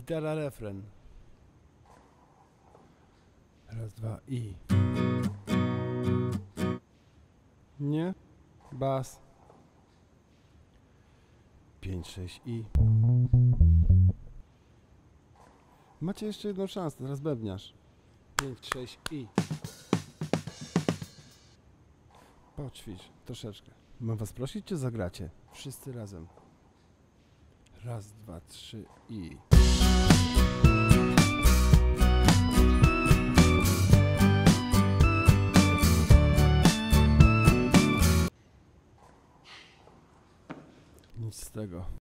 Gitara, refren. Raz, dwa i. Nie. Bas. 5, 6 i. Macie jeszcze jedną szansę, teraz bębniarz. 5, 6 i. Poćwicz troszeczkę. Mam was prosić, czy zagracie? Wszyscy razem. Raz, dwa, trzy i. Nic z tego.